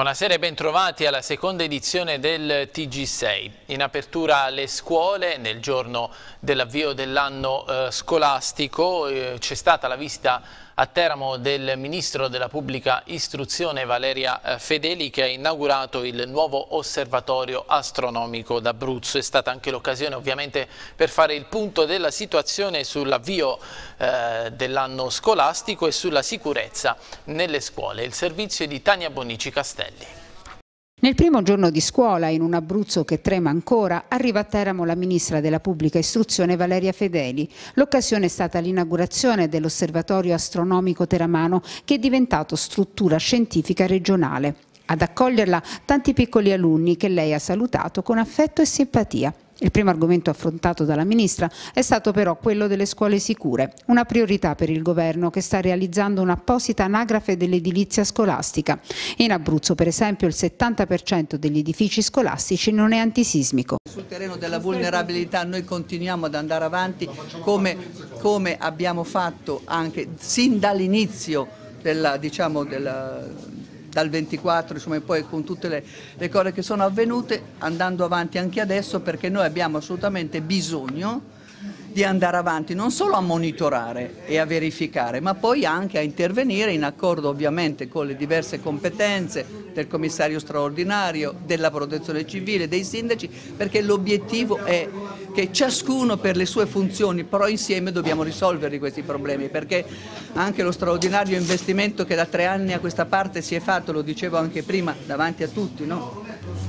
Buonasera e bentrovati alla seconda edizione del TG6. In apertura alle scuole, nel giorno dell'avvio dell'anno scolastico, c'è stata la visita a Teramo del Ministro della Pubblica Istruzione Valeria Fedeli, che ha inaugurato il nuovo osservatorio astronomico d'Abruzzo. È stata anche l'occasione ovviamente per fare il punto della situazione sull'avvio dell'anno scolastico e sulla sicurezza nelle scuole. Il servizio è di Tania Bonici Castelli. Nel primo giorno di scuola, in un Abruzzo che trema ancora, arriva a Teramo la Ministra della Pubblica Istruzione Valeria Fedeli. L'occasione è stata l'inaugurazione dell'Osservatorio Astronomico Teramano, che è diventato struttura scientifica regionale. Ad accoglierla tanti piccoli alunni che lei ha salutato con affetto e simpatia. Il primo argomento affrontato dalla Ministra è stato però quello delle scuole sicure, una priorità per il Governo che sta realizzando un'apposita anagrafe dell'edilizia scolastica. In Abruzzo, per esempio, il 70% degli edifici scolastici non è antisismico. Sul terreno della vulnerabilità noi continuiamo ad andare avanti come abbiamo fatto anche sin dall'inizio dal 24, insomma, e poi con tutte le cose che sono avvenute, andando avanti anche adesso, perché noi abbiamo assolutamente bisogno di andare avanti non solo a monitorare e a verificare, ma poi anche a intervenire in accordo ovviamente con le diverse competenze del commissario straordinario, della protezione civile, dei sindaci, perché l'obiettivo è che ciascuno per le sue funzioni, però insieme dobbiamo risolvere questi problemi, perché anche lo straordinario investimento che da 3 anni a questa parte si è fatto, lo dicevo anche prima davanti a tutti, no?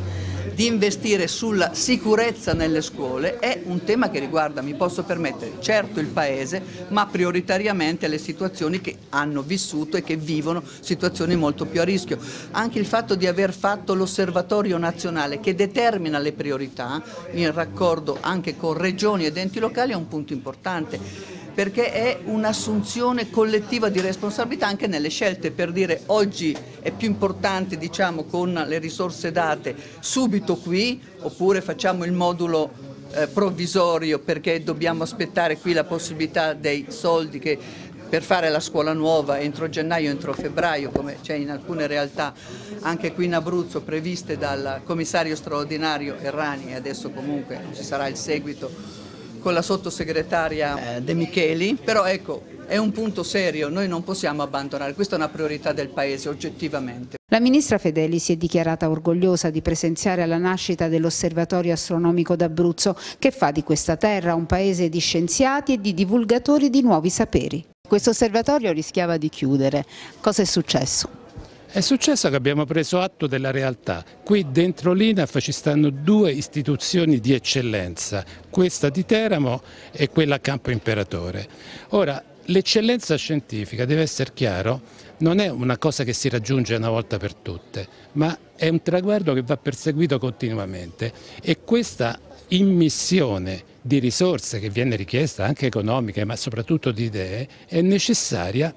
Di investire sulla sicurezza nelle scuole è un tema che riguarda, mi posso permettere, certo il Paese, ma prioritariamente le situazioni che hanno vissuto e che vivono situazioni molto più a rischio. Anche il fatto di aver fatto l'osservatorio nazionale che determina le priorità in raccordo anche con regioni ed enti locali è un punto importante, perché è un'assunzione collettiva di responsabilità anche nelle scelte, per dire oggi è più importante, diciamo, con le risorse date subito qui, oppure facciamo il modulo provvisorio perché dobbiamo aspettare qui la possibilità dei soldi per fare la scuola nuova entro gennaio, entro febbraio, come c'è in alcune realtà anche qui in Abruzzo previste dal commissario straordinario Errani, e adesso comunque ci sarà il seguito con la sottosegretaria De Micheli, però ecco, è un punto serio, noi non possiamo abbandonare, questa è una priorità del Paese oggettivamente. La Ministra Fedeli si è dichiarata orgogliosa di presenziare alla nascita dell'Osservatorio Astronomico d'Abruzzo, che fa di questa terra un paese di scienziati e di divulgatori di nuovi saperi. Questo osservatorio rischiava di chiudere. Cosa è successo? È successo che abbiamo preso atto della realtà. Qui dentro l'INAF ci stanno 2 istituzioni di eccellenza, questa di Teramo e quella a Campo Imperatore. Ora, l'eccellenza scientifica, deve essere chiaro, non è una cosa che si raggiunge una volta per tutte, ma è un traguardo che va perseguito continuamente, e questa immissione di risorse che viene richiesta, anche economiche, ma soprattutto di idee, è necessaria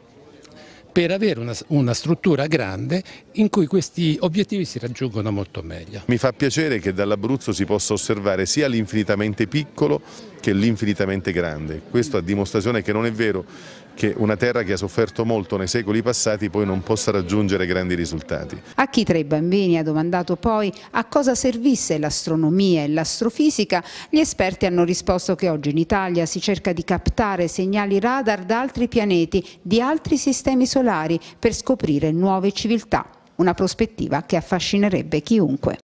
per avere una struttura grande in cui questi obiettivi si raggiungono molto meglio. Mi fa piacere che dall'Abruzzo si possa osservare sia l'infinitamente piccolo che l'infinitamente grande. Questo a dimostrazione che non è vero che una terra che ha sofferto molto nei secoli passati poi non possa raggiungere grandi risultati. A chi tra i bambini ha domandato poi a cosa servisse l'astronomia e l'astrofisica, gli esperti hanno risposto che oggi in Italia si cerca di captare segnali radar da altri pianeti, di altri sistemi solari, per scoprire nuove civiltà, una prospettiva che affascinerebbe chiunque.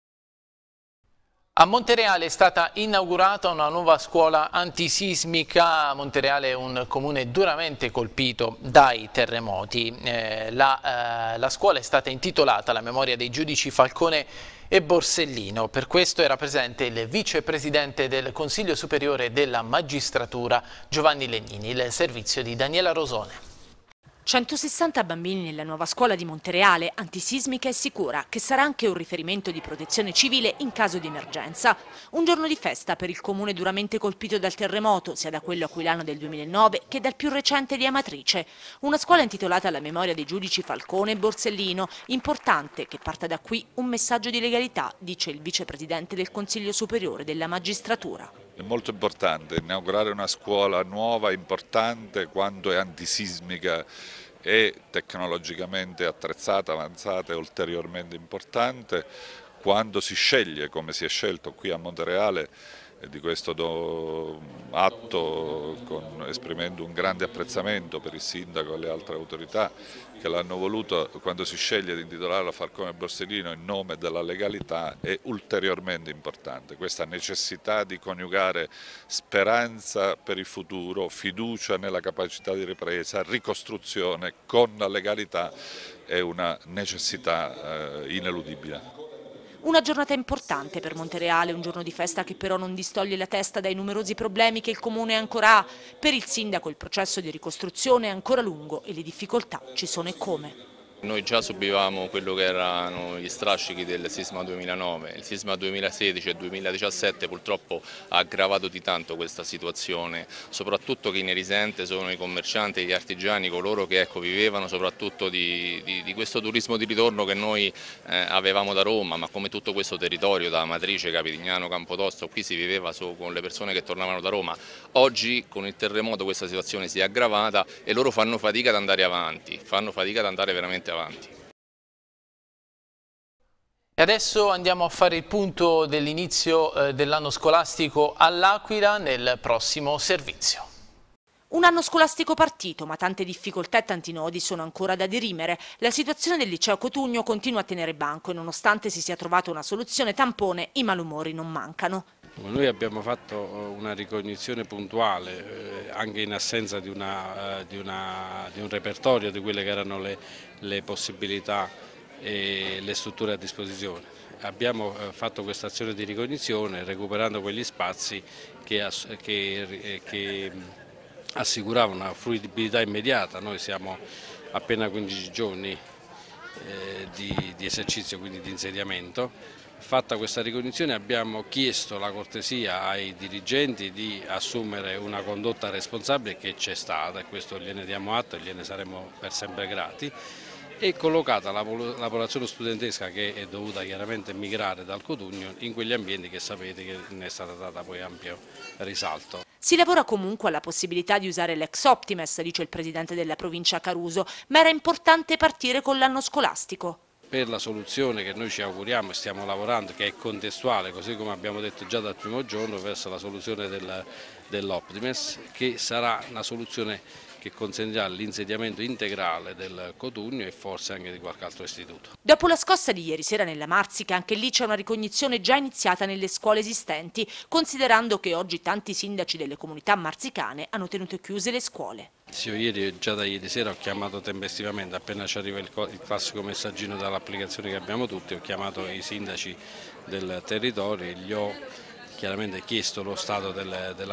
A Montereale è stata inaugurata una nuova scuola antisismica. Montereale è un comune duramente colpito dai terremoti. La scuola è stata intitolata alla memoria dei giudici Falcone e Borsellino. Per questo era presente il vicepresidente del Consiglio Superiore della Magistratura Giovanni Legnini. Il servizio di Daniela Rosone. 160 bambini nella nuova scuola di Montereale, antisismica e sicura, che sarà anche un riferimento di protezione civile in caso di emergenza. Un giorno di festa per il comune duramente colpito dal terremoto, sia da quello aquilano del 2009 che dal più recente di Amatrice. Una scuola intitolata alla memoria dei giudici Falcone e Borsellino. Importante che parta da qui un messaggio di legalità, dice il vicepresidente del Consiglio Superiore della Magistratura. È molto importante inaugurare una scuola nuova, importante, quando è antisismica, è tecnologicamente attrezzata, avanzata e ulteriormente importante. Quando si sceglie, come si è scelto qui a Montereale, di questo atto esprimendo un grande apprezzamento per il sindaco e le altre autorità che l'hanno voluto, quando si sceglie di intitolarlo Falcone Borsellino in nome della legalità, è ulteriormente importante. Questa necessità di coniugare speranza per il futuro, fiducia nella capacità di ripresa, ricostruzione con la legalità è una necessità ineludibile. Una giornata importante per Montereale, un giorno di festa che però non distoglie la testa dai numerosi problemi che il Comune ancora ha. Per il sindaco il processo di ricostruzione è ancora lungo e le difficoltà ci sono e come. Noi già subivamo quello che erano gli strascichi del sisma 2009, il sisma 2016 e 2017 purtroppo ha aggravato di tanto questa situazione, soprattutto chi ne risente sono i commercianti e gli artigiani, coloro che vivevano soprattutto di questo turismo di ritorno che noi avevamo da Roma, ma come tutto questo territorio, da Amatrice, Capitignano, Campotosto, qui si viveva con le persone che tornavano da Roma. Oggi con il terremoto questa situazione si è aggravata e loro fanno fatica ad andare avanti, fanno fatica ad andare veramente avanti. E adesso andiamo a fare il punto dell'inizio dell'anno scolastico all'Aquila nel prossimo servizio. Un anno scolastico partito, ma tante difficoltà e tanti nodi sono ancora da dirimere. La situazione del liceo Cotugno continua a tenere banco e nonostante si sia trovata una soluzione tampone, i malumori non mancano. Noi abbiamo fatto una ricognizione puntuale, anche in assenza di un repertorio di quelle che erano le possibilità e le strutture a disposizione. Abbiamo fatto questa azione di ricognizione recuperando quegli spazi che assicuravano una fruibilità immediata. Noi siamo appena 15 giorni di esercizio, quindi di insediamento. Fatta questa ricognizione abbiamo chiesto la cortesia ai dirigenti di assumere una condotta responsabile che c'è stata, e questo gliene diamo atto e gliene saremo per sempre grati, e collocata la popolazione studentesca che è dovuta chiaramente migrare dal Cotugno in quegli ambienti che sapete che ne è stata data poi ampio risalto. Si lavora comunque alla possibilità di usare l'ex Optimes, dice il presidente della provincia Caruso, ma era importante partire con l'anno scolastico. Per la soluzione che noi ci auguriamo e stiamo lavorando, che è contestuale, così come abbiamo detto già dal primo giorno, verso la soluzione dell'Optimes, che sarà una soluzione che consentirà l'insediamento integrale del Cotugno e forse anche di qualche altro istituto. Dopo la scossa di ieri sera nella Marsica, anche lì c'è una ricognizione già iniziata nelle scuole esistenti, considerando che oggi tanti sindaci delle comunità marsicane hanno tenuto chiuse le scuole. Sì, io già da ieri sera ho chiamato tempestivamente, appena ci arriva il classico messaggino dall'applicazione che abbiamo tutti, ho chiamato i sindaci del territorio e gli ho chiaramente chiesto lo stato delle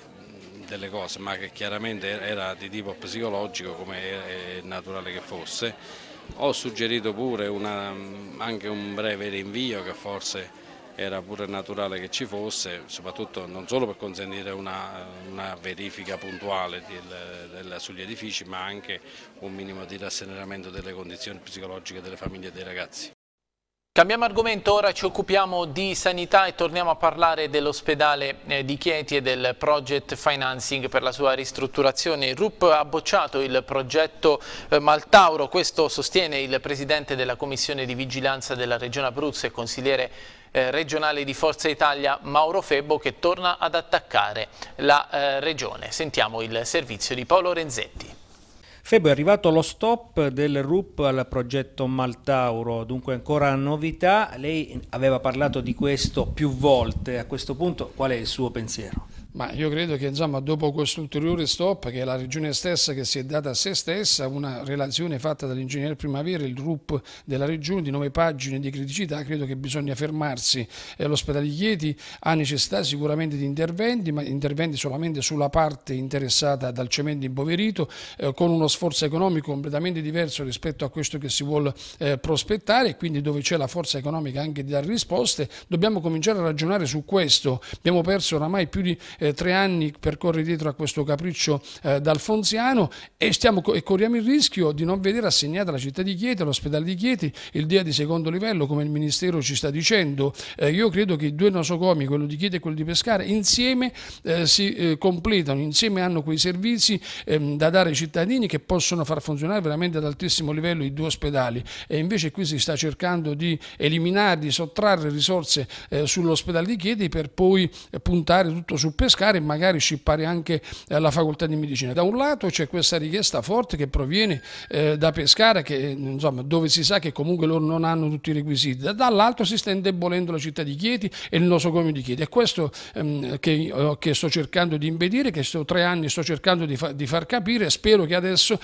cose, ma che chiaramente era di tipo psicologico, come è naturale che fosse. Ho suggerito pure anche un breve rinvio, che forse era pure naturale che ci fosse, soprattutto non solo per consentire una verifica puntuale sugli edifici, ma anche un minimo di rasserenamento delle condizioni psicologiche delle famiglie e dei ragazzi. Cambiamo argomento, ora ci occupiamo di sanità e torniamo a parlare dell'ospedale di Chieti e del project financing per la sua ristrutturazione. Il RUP ha bocciato il progetto Maltauro, questo sostiene il presidente della commissione di vigilanza della regione Abruzzo e consigliere regionale di Forza Italia Mauro Febbo, che torna ad attaccare la regione. Sentiamo il servizio di Paolo Renzetti. Febbo, è arrivato lo stop del RUP al progetto Maltauro, dunque ancora novità. Lei aveva parlato di questo più volte, a questo punto qual è il suo pensiero? Ma io credo che insomma, dopo questo ulteriore stop, che è la regione stessa che si è data a se stessa, una relazione fatta dall'ingegnere Primavera, il RUP della regione di 9 pagine di criticità, credo che bisogna fermarsi. L'ospedale di Chieti ha necessità sicuramente di interventi, ma interventi solamente sulla parte interessata dal cemento impoverito, con uno sforzo economico completamente diverso rispetto a questo che si vuole prospettare, e quindi dove c'è la forza economica anche di dare risposte. Dobbiamo cominciare a ragionare su questo. Abbiamo perso oramai più di 3 anni per correre dietro a questo capriccio d'alfonsiano e corriamo il rischio di non vedere assegnata la città di Chieti, l'ospedale di Chieti, il DIA di secondo livello, come il Ministero ci sta dicendo. Io credo che i 2 nosocomi, quello di Chieti e quello di Pescara, insieme si completano, insieme hanno quei servizi da dare ai cittadini che possono far funzionare veramente ad altissimo livello i 2 ospedali, e invece qui si sta cercando di eliminare, di sottrarre risorse sull'ospedale di Chieti per poi puntare tutto su Pescara e magari scippare anche la facoltà di medicina. Da un lato c'è questa richiesta forte che proviene da Pescara, che, insomma, dove si sa che comunque loro non hanno tutti i requisiti, dall'altro si sta indebolendo la città di Chieti e il nosocomio di Chieti. È questo che sto cercando di impedire, che 3 anni sto cercando di far capire. Spero che adesso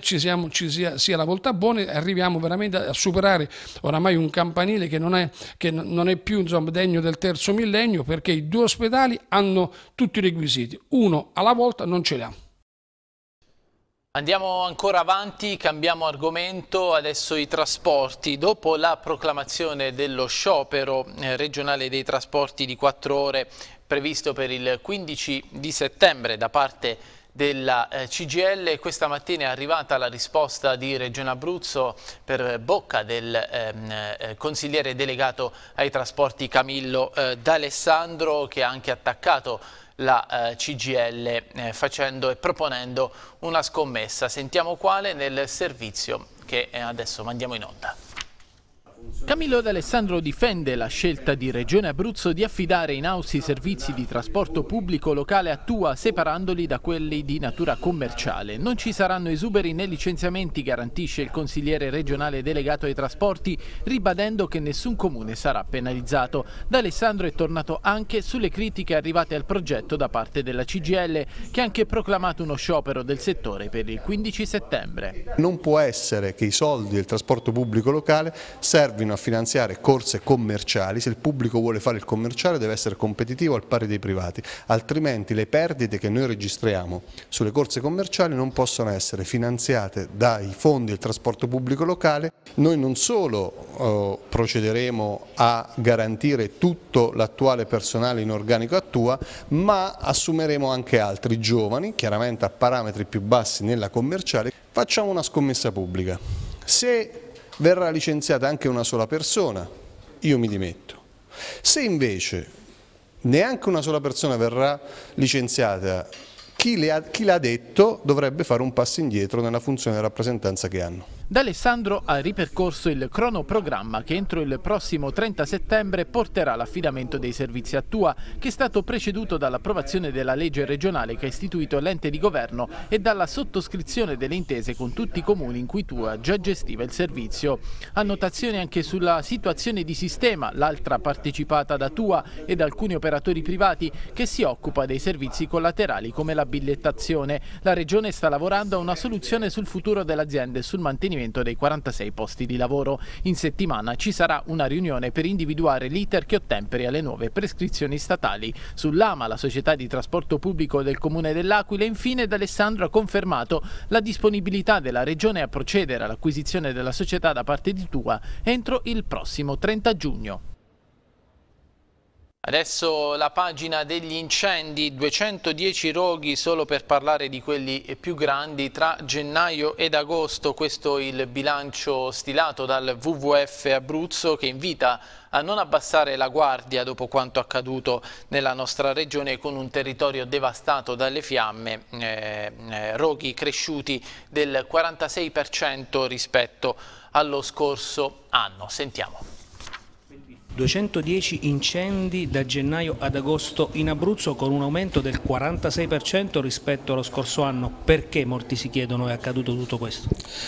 sia la volta buona e arriviamo veramente a superare oramai un campanile che non è più, insomma, degno del terzo millennio, perché i 2 ospedali hanno tutti i requisiti, uno alla volta non ce li ha. Andiamo ancora avanti, cambiamo argomento, adesso i trasporti. Dopo la proclamazione dello sciopero regionale dei trasporti di 4 ore previsto per il 15 di settembre da parte della CGIL, questa mattina è arrivata la risposta di Regione Abruzzo per bocca del consigliere delegato ai trasporti Camillo D'Alessandro, che ha anche attaccato la CGIL facendo e proponendo una scommessa. Sentiamo quale nel servizio che adesso mandiamo in onda. Camillo D'Alessandro difende la scelta di Regione Abruzzo di affidare in house i servizi di trasporto pubblico locale a Tua, separandoli da quelli di natura commerciale. Non ci saranno esuberi né licenziamenti, garantisce il consigliere regionale delegato ai trasporti, ribadendo che nessun comune sarà penalizzato. D'Alessandro è tornato anche sulle critiche arrivate al progetto da parte della CGIL, che ha anche proclamato uno sciopero del settore per il 15 settembre. Non può essere che i soldi del trasporto pubblico locale servino a finanziare corse commerciali. Se il pubblico vuole fare il commerciale deve essere competitivo al pari dei privati, altrimenti le perdite che noi registriamo sulle corse commerciali non possono essere finanziate dai fondi del trasporto pubblico locale. Noi non solo procederemo a garantire tutto l'attuale personale in organico a Tua, ma assumeremo anche altri giovani, chiaramente a parametri più bassi nella commerciale. Facciamo una scommessa pubblica. Se verrà licenziata anche una sola persona, io mi dimetto. Se invece neanche una sola persona verrà licenziata, chi l'ha detto dovrebbe fare un passo indietro nella funzione di rappresentanza che hanno. D'Alessandro ha ripercorso il cronoprogramma che entro il prossimo 30 settembre porterà l'affidamento dei servizi a Tua, che è stato preceduto dall'approvazione della legge regionale che ha istituito l'ente di governo e dalla sottoscrizione delle intese con tutti i comuni in cui Tua già gestiva il servizio. Annotazioni anche sulla situazione di sistema, l'altra partecipata da Tua e da alcuni operatori privati, che si occupa dei servizi collaterali come la bigliettazione. La Regione sta lavorando a una soluzione sul futuro dell'azienda e sul mantenimento dei 46 posti di lavoro. In settimana ci sarà una riunione per individuare l'iter che ottemperi alle nuove prescrizioni statali. Sull'AMA, la società di trasporto pubblico del Comune dell'Aquila, infine D'Alessandro ha confermato la disponibilità della Regione a procedere all'acquisizione della società da parte di Tua entro il prossimo 30 giugno. Adesso la pagina degli incendi, 210 roghi solo per parlare di quelli più grandi tra gennaio ed agosto. Questo è il bilancio stilato dal WWF Abruzzo, che invita a non abbassare la guardia dopo quanto accaduto nella nostra regione, con un territorio devastato dalle fiamme, roghi cresciuti del 46% rispetto allo scorso anno. Sentiamo. 210 incendi da gennaio ad agosto in Abruzzo, con un aumento del 46% rispetto allo scorso anno. Perché molti si chiedono è accaduto tutto questo?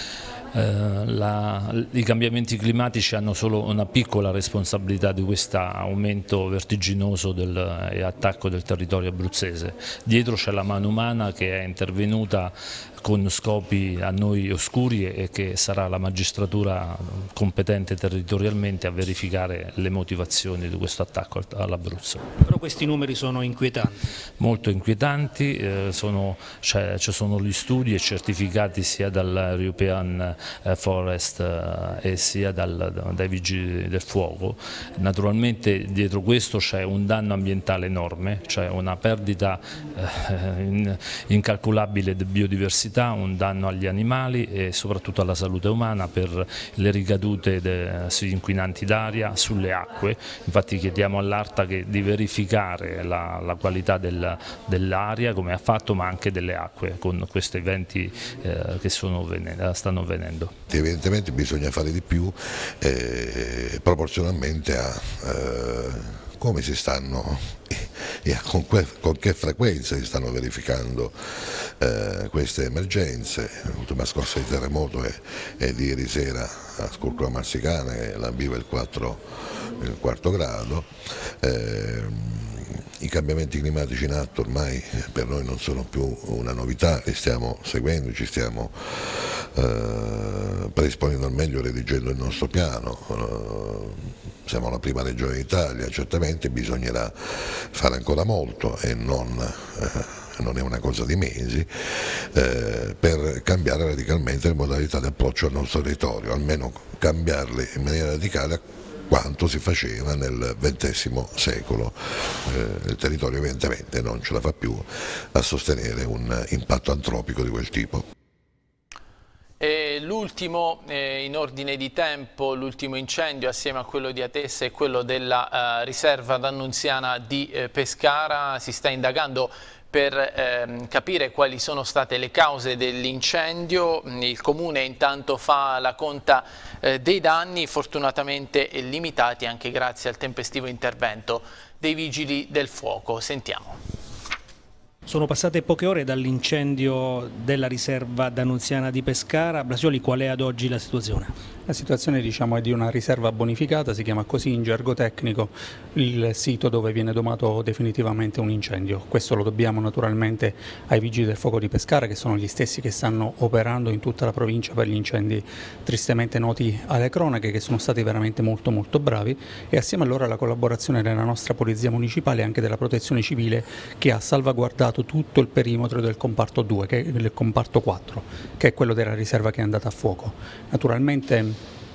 I cambiamenti climatici hanno solo una piccola responsabilità di questo aumento vertiginoso e attacco del territorio abruzzese. Dietro c'è la mano umana che è intervenuta con scopi a noi oscuri e che sarà la magistratura competente territorialmente a verificare le motivazioni di questo attacco all'Abruzzo. Però questi numeri sono inquietanti. Molto inquietanti, ci sono gli studi e certificati sia dall'European Forest e sia dai Vigili del Fuoco. Naturalmente dietro questo c'è un danno ambientale enorme, c'è una perdita incalcolabile di biodiversità, un danno agli animali e soprattutto alla salute umana per le ricadute sugli inquinanti d'aria, sulle acque. Infatti chiediamo all'ARTA di verificare la qualità dell'aria come ha fatto, ma anche delle acque con questi eventi che stanno avvenendo. Evidentemente bisogna fare di più proporzionalmente a come si stanno e con che frequenza si stanno verificando queste emergenze. L'ultima scossa di terremoto è di ieri sera a Sculcro Marsicana, che l'ambiva il quarto grado. I cambiamenti climatici in atto ormai per noi non sono più una novità, li stiamo seguendo, ci stiamo predisponendo al meglio redigendo il nostro piano. Siamo la prima regione d'Italia, certamente bisognerà fare ancora molto e non è una cosa di mesi, per cambiare radicalmente le modalità di approccio al nostro territorio, almeno cambiarle in maniera radicale quanto si faceva nel XX secolo. Il territorio evidentemente non ce la fa più a sostenere un impatto antropico di quel tipo. L'ultimo in ordine di tempo, l'ultimo incendio assieme a quello di Atessa e quello della riserva d'Annunziana di Pescara. Si sta indagando per capire quali sono state le cause dell'incendio. Il Comune intanto fa la conta dei danni, fortunatamente limitati anche grazie al tempestivo intervento dei Vigili del Fuoco. Sentiamo. Sono passate poche ore dall'incendio della riserva d'Annunziana di Pescara. Blasioli, qual è ad oggi la situazione? La situazione è di una riserva bonificata, si chiama così in gergo tecnico il sito dove viene domato definitivamente un incendio. Questo lo dobbiamo naturalmente ai Vigili del Fuoco di Pescara, che sono gli stessi che stanno operando in tutta la provincia per gli incendi tristemente noti alle cronache, che sono stati veramente molto bravi, e assieme a loro alla collaborazione della nostra Polizia Municipale e anche della Protezione Civile, che ha salvaguardato tutto il perimetro del comparto 2, che è il comparto 4, che è quello della riserva che è andata a fuoco. Naturalmente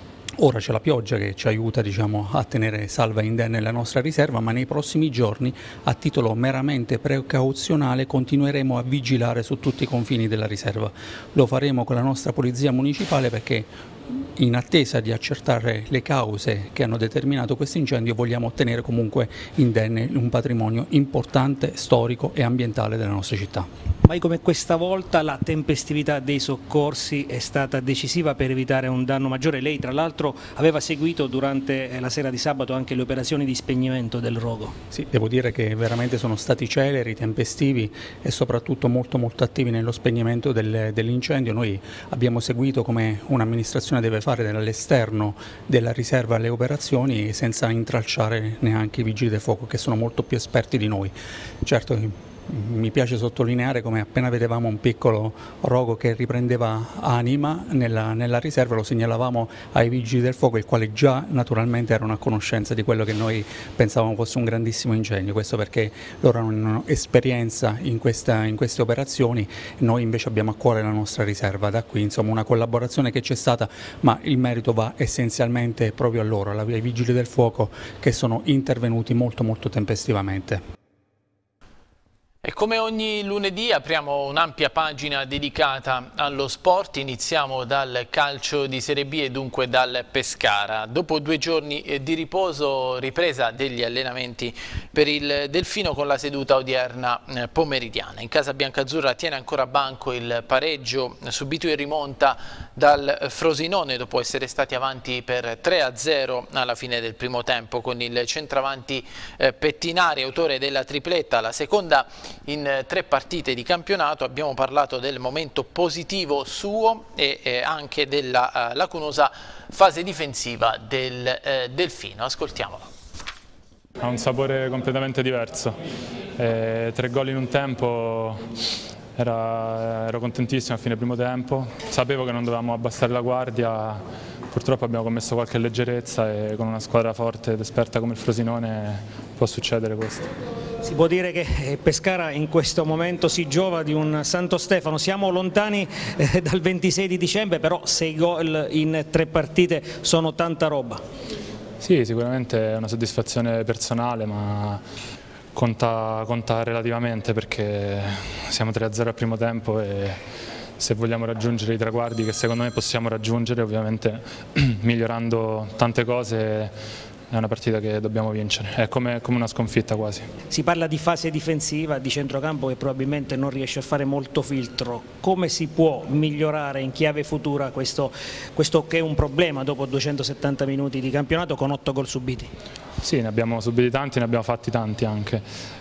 ora c'è la pioggia che ci aiuta a tenere salva e indenne la nostra riserva, ma nei prossimi giorni, a titolo meramente precauzionale, continueremo a vigilare su tutti i confini della riserva. Lo faremo con la nostra Polizia Municipale perché, in attesa di accertare le cause che hanno determinato questo incendio, vogliamo ottenere comunque indenne un patrimonio importante, storico e ambientale della nostra città. Mai come questa volta la tempestività dei soccorsi è stata decisiva per evitare un danno maggiore. Lei tra l'altro aveva seguito durante la sera di sabato anche le operazioni di spegnimento del rogo. Sì, devo dire che veramente sono stati celeri, tempestivi e soprattutto molto attivi nello spegnimento dell'incendio. Noi abbiamo seguito come un'amministrazione deve fare dall'esterno della riserva le operazioni senza intralciare neanche i Vigili del Fuoco, che sono molto più esperti di noi. Certo, mi piace sottolineare come appena vedevamo un piccolo rogo che riprendeva anima nella riserva, lo segnalavamo ai Vigili del Fuoco, i quali già naturalmente erano a conoscenza di quello che noi pensavamo fosse un grandissimo incendio. Questo perché loro hanno esperienza in queste operazioni, noi invece abbiamo a cuore la nostra riserva. Da qui insomma una collaborazione che c'è stata, ma il merito va essenzialmente proprio a loro, ai Vigili del Fuoco, che sono intervenuti molto tempestivamente. E come ogni lunedì apriamo un'ampia pagina dedicata allo sport. Iniziamo dal calcio di Serie B e dunque dal Pescara. Dopo 2 giorni di riposo, ripresa degli allenamenti per il Delfino con la seduta odierna pomeridiana. In casa biancazzurra tiene ancora banco il pareggio subito in rimonta dal Frosinone dopo essere stati avanti per 3-0 alla fine del primo tempo, con il centravanti Pettinari, autore della tripletta, la seconda in 3 partite di campionato. Abbiamo parlato del momento positivo suo e anche della lacunosa fase difensiva del Delfino. Ascoltiamolo. Ha un sapore completamente diverso. 3 gol in un tempo ero contentissimo a fine primo tempo, sapevo che non dovevamo abbassare la guardia, purtroppo abbiamo commesso qualche leggerezza e con una squadra forte ed esperta come il Frosinone può succedere questo. Si può dire che Pescara in questo momento si giova di un Santo Stefano, siamo lontani dal 26 di dicembre, però 6 gol in 3 partite sono tanta roba. Sì, sicuramente è una soddisfazione personale, ma conta relativamente perché siamo 3-0 al primo tempo e se vogliamo raggiungere i traguardi che secondo me possiamo raggiungere, ovviamente migliorando tante cose, è una partita che dobbiamo vincere, è come una sconfitta quasi. Si parla di fase difensiva, di centrocampo che probabilmente non riesce a fare molto filtro. Come si può migliorare in chiave futura questo che è un problema dopo 270 minuti di campionato con 8 gol subiti? Sì, ne abbiamo subiti tanti, ne abbiamo fatti tanti anche.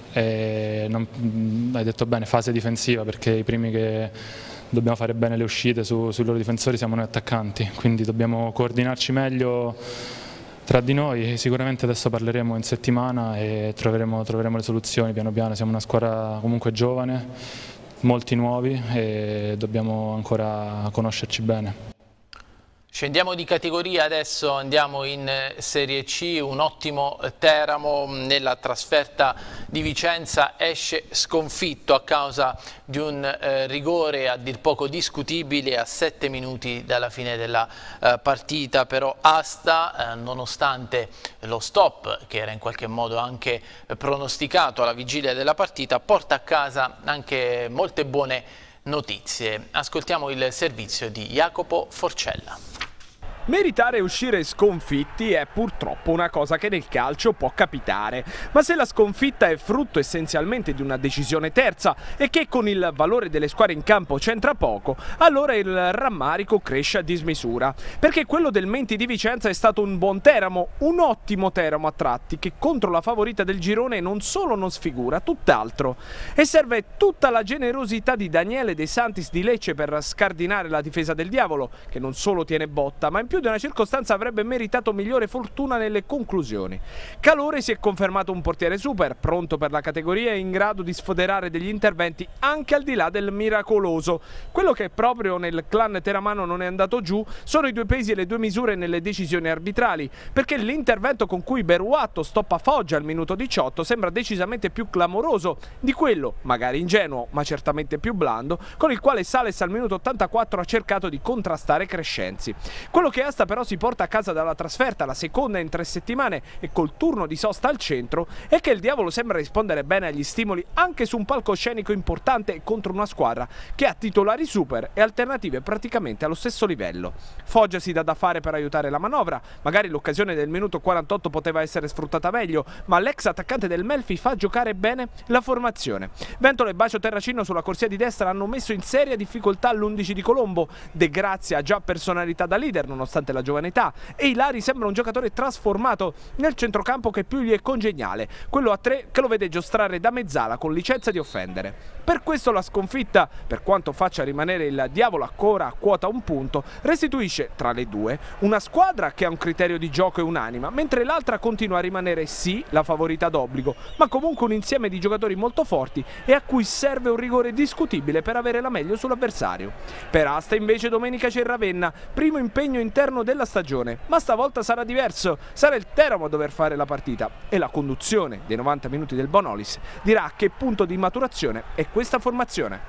Hai detto bene, fase difensiva, perché i primi che dobbiamo fare bene le uscite sui loro difensori siamo noi attaccanti, quindi dobbiamo coordinarci meglio tra di noi. Sicuramente adesso parleremo in settimana e troveremo le soluzioni piano piano. Siamo una squadra comunque giovane, molti nuovi e dobbiamo ancora conoscerci bene. Scendiamo di categoria, adesso andiamo in Serie C, un ottimo Teramo nella trasferta di Vicenza esce sconfitto a causa di un rigore a dir poco discutibile a 7 minuti dalla fine della partita, però Asta, nonostante lo stop che era in qualche modo anche pronosticato alla vigilia della partita, porta a casa anche molte buone notizie. Ascoltiamo il servizio di Jacopo Forcella. Meritare uscire sconfitti è purtroppo una cosa che nel calcio può capitare, ma se la sconfitta è frutto essenzialmente di una decisione terza e che con il valore delle squadre in campo c'entra poco, allora il rammarico cresce a dismisura, perché quello del Menti di Vicenza è stato un buon Teramo, un ottimo Teramo a tratti, che contro la favorita del girone non solo non sfigura, tutt'altro, e serve tutta la generosità di Daniele De Santis di Lecce per scardinare la difesa del Diavolo, che non solo tiene botta, ma in più di una circostanza avrebbe meritato migliore fortuna nelle conclusioni. Calore si è confermato un portiere super, pronto per la categoria e in grado di sfoderare degli interventi anche al di là del miracoloso. Quello che proprio nel clan teramano non è andato giù sono i 2 pesi e le 2 misure nelle decisioni arbitrali, perché l'intervento con cui Beruatto stoppa Foggia al minuto 18 sembra decisamente più clamoroso di quello, magari ingenuo ma certamente più blando, con il quale Sales al minuto 84 ha cercato di contrastare Crescenzi. Quello che Asta però si porta a casa dalla trasferta, la seconda in 3 settimane e col turno di sosta al centro, è che il Diavolo sembra rispondere bene agli stimoli anche su un palcoscenico importante contro una squadra che ha titolari super e alternative praticamente allo stesso livello. Foggia si dà da fare per aiutare la manovra, magari l'occasione del minuto 48 poteva essere sfruttata meglio, ma l'ex attaccante del Melfi fa giocare bene la formazione. Ventolo e Bacio Terracino sulla corsia di destra hanno messo in seria difficoltà l'11 di Colombo. De Grazia ha già personalità da leader nonostante la giovane età, e Ilari sembra un giocatore trasformato nel centrocampo che più gli è congeniale, quello a 3 che lo vede giostrare da mezzala con licenza di offendere. Per questo la sconfitta, per quanto faccia rimanere il Diavolo ancora a quota 1 punto, restituisce tra le due una squadra che ha un criterio di gioco e un'anima, mentre l'altra continua a rimanere sì la favorita d'obbligo, ma comunque un insieme di giocatori molto forti e a cui serve un rigore discutibile per avere la meglio sull'avversario. Per Asta invece domenica c'è il Ravenna, primo impegno interno della stagione, ma stavolta sarà diverso, sarà il Teramo a dover fare la partita e la conduzione dei 90 minuti del Bonolis dirà a che punto di maturazione è questa formazione.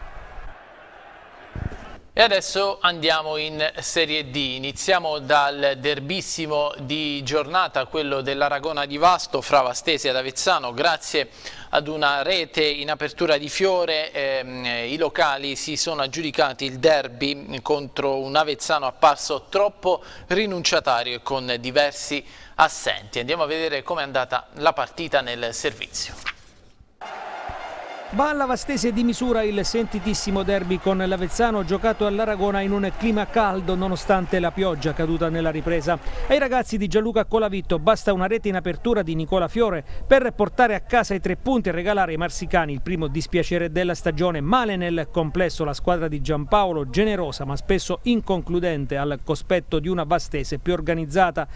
E adesso andiamo in Serie D, iniziamo dal derbissimo di giornata, quello dell'Aragona di Vasto fra Vastese ed Avezzano. Grazie ad una rete in apertura di Fiore i locali si sono aggiudicati il derby contro un Avezzano apparso troppo rinunciatario e con diversi assenti. Andiamo a vedere com'è andata la partita nel servizio. Va alla Vastese di misura il sentitissimo derby con l'Avezzano giocato all'Aragona in un clima caldo nonostante la pioggia caduta nella ripresa. Ai ragazzi di Gianluca Colavitto basta una rete in apertura di Nicola Fiore per portare a casa i 3 punti e regalare ai marsicani il primo dispiacere della stagione. Male nel complesso la squadra di Giampaolo, generosa ma spesso inconcludente al cospetto di una Vastese più organizzata.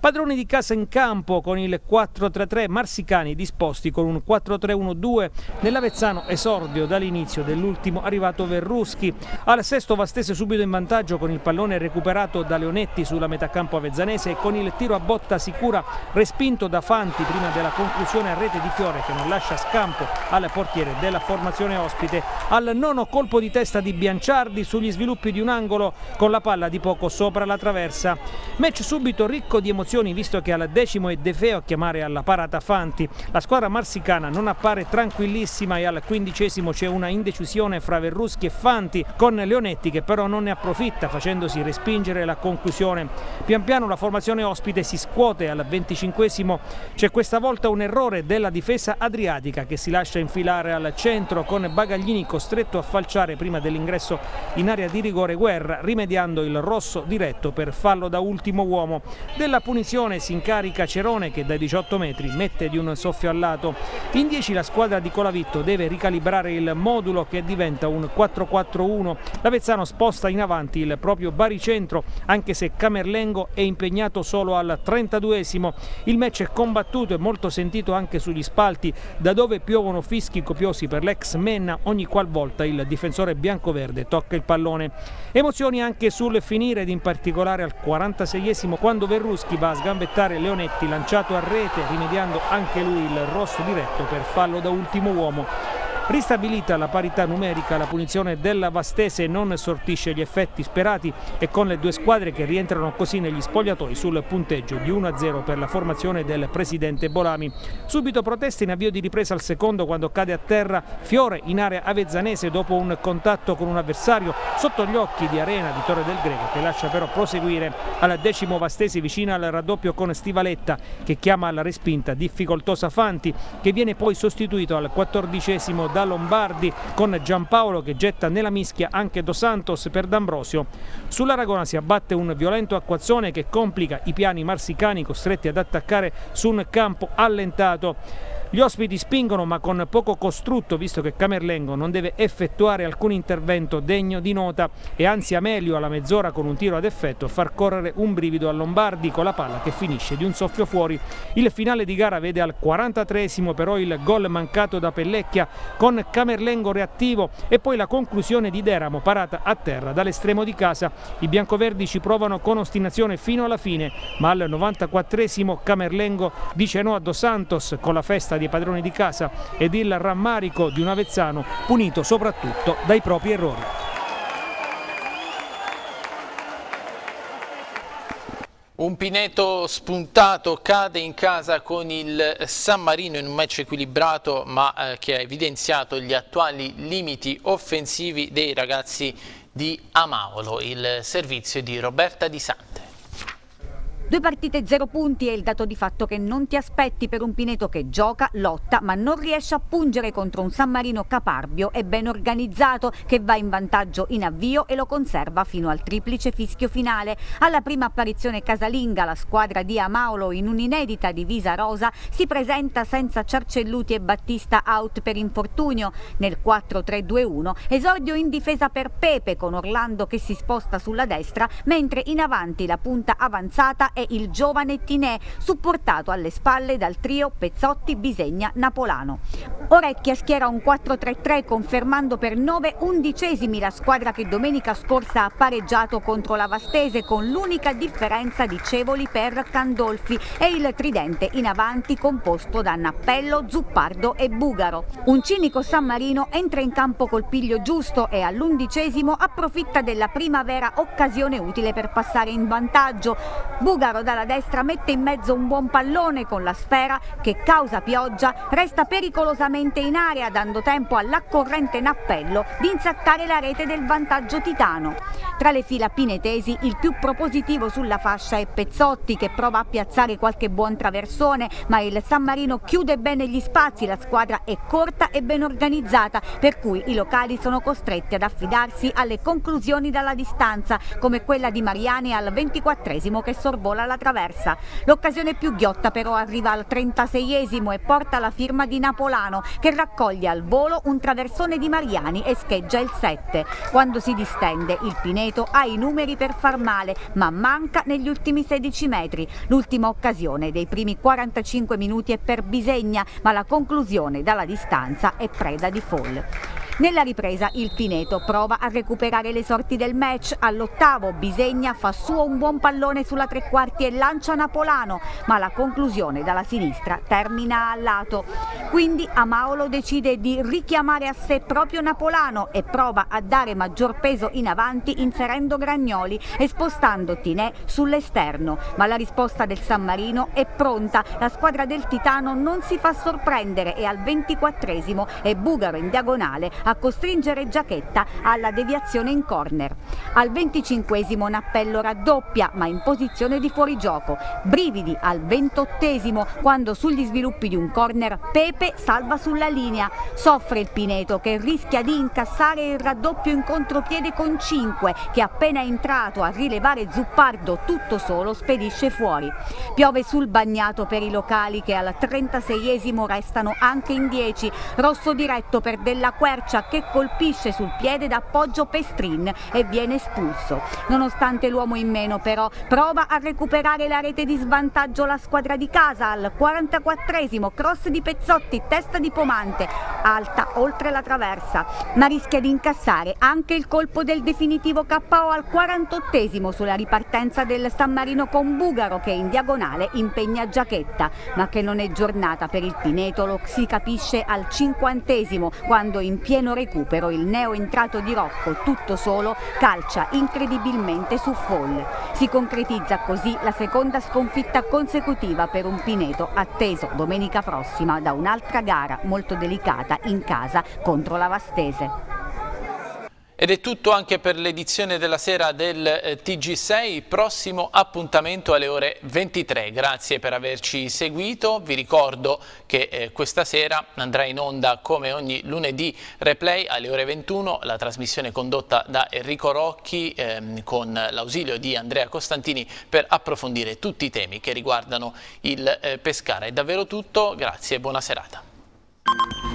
Padroni di casa in campo con il 4-3-3, Marsicani disposti con un 4-3-1-2, nell'Avezzano esordio dall'inizio dell'ultimo arrivato Verruschi. Al sesto Vastese subito in vantaggio con il pallone recuperato da Leonetti sulla metà campo avezzanese e con il tiro a botta sicura respinto da Fanti prima della conclusione a rete di Fiore che non lascia scampo al portiere della formazione ospite. Al nono colpo di testa di Bianciardi sugli sviluppi di un angolo con la palla di poco sopra la traversa. Match subito ricco di emozioni visto che al decimo è De Feo a chiamare alla parata Fanti. La squadra marsicana non appare tranquillissima e al 15° c'è una indecisione fra Verruschi e Fanti con Leonetti che però non ne approfitta facendosi respingere la conclusione. Pian piano la formazione ospite si scuote, al 25° c'è questa volta un errore della difesa adriatica che si lascia infilare al centro con Bagaglini costretto a falciare prima dell'ingresso in area di rigore Guerra, rimediando il rosso diretto per fallo da ultimo uomo. Della punizione si incarica Cerone che dai 18 metri mette di un soffio al lato. In 10 la squadra di Colavitto deve ricalibrare il modulo che diventa un 4-4-1. L'Avezzano sposta in avanti il proprio baricentro anche se Camerlengo è impegnato solo al 32°. Il match è combattuto e molto sentito anche sugli spalti da dove piovono fischi copiosi per l'ex Menna ogni qualvolta il difensore biancoverde tocca il pallone. Emozioni anche sul finire ed in particolare al 46° quando Verruschi va a sgambettare Leonetti lanciato a rete rimediando anche lui il rosso diretto per fallo da ultimo uomo. Ristabilita la parità numerica, la punizione della Vastese non sortisce gli effetti sperati e con le due squadre che rientrano così negli spogliatoi sul punteggio di 1-0 per la formazione del presidente Bolami. Subito proteste in avvio di ripresa al secondo quando cade a terra Fiore in area avezzanese dopo un contatto con un avversario sotto gli occhi di Arena di Torre del Greco che lascia però proseguire. Al 10° Vastese vicina al raddoppio con Stivaletta che chiama alla respinta difficoltosa Fanti che viene poi sostituito al 14° da Lombardi con Giampaolo che getta nella mischia anche Dos Santos per D'Ambrosio. Sull'Aragona si abbatte un violento acquazzone che complica i piani marsicani costretti ad attaccare su un campo allentato. Gli ospiti spingono ma con poco costrutto visto che Camerlengo non deve effettuare alcun intervento degno di nota e anzi Amelio alla mezz'ora con un tiro ad effetto far correre un brivido a Lombardi con la palla che finisce di un soffio fuori. Il finale di gara vede al 43° però il gol mancato da Pellecchia con Camerlengo reattivo e poi la conclusione di Deramo parata a terra dall'estremo di casa. I biancoverdi ci provano con ostinazione fino alla fine ma al 94° Camerlengo dice no a Dos Santos con la festa dei padroni di casa ed il rammarico di un avezzano punito soprattutto dai propri errori. Un Pineto spuntato cade in casa con il San Marino in un match equilibrato ma che ha evidenziato gli attuali limiti offensivi dei ragazzi di Amaolo. Il servizio di Roberta Di Sante. 2 partite 0 punti è il dato di fatto che non ti aspetti per un Pineto che gioca, lotta ma non riesce a pungere contro un San Marino caparbio e ben organizzato che va in vantaggio in avvio e lo conserva fino al triplice fischio finale. Alla prima apparizione casalinga la squadra di Amaolo in un'inedita divisa rosa si presenta senza Ciarcelluti e Battista out per infortunio. Nel 4-3-2-1 esordio in difesa per Pepe con Orlando che si sposta sulla destra mentre in avanti la punta avanzata è il giovane Tinè, supportato alle spalle dal trio Pezzotti, Bisegna, Napolano. Orecchia schiera un 4-3-3 confermando per 9/11 la squadra che domenica scorsa ha pareggiato contro la Vastese con l'unica differenza di Cevoli per Candolfi e il tridente in avanti composto da Nappello, Zuppardo e Bugaro. Un cinico San Marino entra in campo col piglio giusto e all'11° approfitta della prima vera occasione utile per passare in vantaggio. Bugaro dalla destra mette in mezzo un buon pallone con la sfera che causa pioggia resta pericolosamente in area dando tempo all'accorrente Nappello di insaccare la rete del vantaggio titano. Tra le fila pinetesi il più propositivo sulla fascia è Pezzotti che prova a piazzare qualche buon traversone ma il San Marino chiude bene gli spazi, la squadra è corta e ben organizzata per cui i locali sono costretti ad affidarsi alle conclusioni dalla distanza come quella di Mariani al 24° che sorvola alla traversa. L'occasione più ghiotta però arriva al 36esimo e porta la firma di Napolano, che raccoglie al volo un traversone di Mariani e scheggia il 7. Quando si distende, il Pineto ha i numeri per far male, ma manca negli ultimi 16 metri. L'ultima occasione dei primi 45 minuti è per Bisegna, ma la conclusione dalla distanza è preda di fall. Nella ripresa il Pineto prova a recuperare le sorti del match. All'8° Bisegna fa suo un buon pallone sulla tre quarti e lancia Napolano, ma la conclusione dalla sinistra termina a lato. Quindi Amaolo decide di richiamare a sé proprio Napolano e prova a dare maggior peso in avanti inserendo Gragnoli e spostando Tinè sull'esterno, ma la risposta del San Marino è pronta. La squadra del Titano non si fa sorprendere e al 24esimo è Bugaro in diagonale a costringere Giachetta alla deviazione in corner. Al 25esimo Nappello raddoppia, ma in posizione di fuorigioco. Brividi al 28esimo, quando sugli sviluppi di un corner Pepe salva sulla linea. Soffre il Pineto, che rischia di incassare il raddoppio in contropiede con 5, che appena entrato a rilevare Zuppardo tutto solo spedisce fuori. Piove sul bagnato per i locali, che al 36esimo restano anche in 10. Rosso diretto per Della Quercia, che colpisce sul piede d'appoggio Pestrin e viene espulso. Nonostante l'uomo in meno però prova a recuperare la rete di svantaggio la squadra di casa. Al 44esimo cross di Pezzotti, testa di Pomante, alta oltre la traversa, ma rischia di incassare anche il colpo del definitivo KO al 48esimo sulla ripartenza del San Marino con Bugaro, che in diagonale impegna Giachetta, ma che non è giornata per il Pineto. Lo si capisce al 50esimo, quando in pieno recupero il neo entrato di Rocco, tutto solo, calcia incredibilmente su fall. Si concretizza così la seconda sconfitta consecutiva per un Pineto atteso domenica prossima da un'altra gara molto delicata in casa contro la Vastese. Ed è tutto anche per l'edizione della sera del TG6, prossimo appuntamento alle ore 23. Grazie per averci seguito, vi ricordo che questa sera andrà in onda come ogni lunedì replay alle ore 21, la trasmissione condotta da Enrico Rocchi con l'ausilio di Andrea Costantini per approfondire tutti i temi che riguardano il Pescara. È davvero tutto, grazie e buona serata.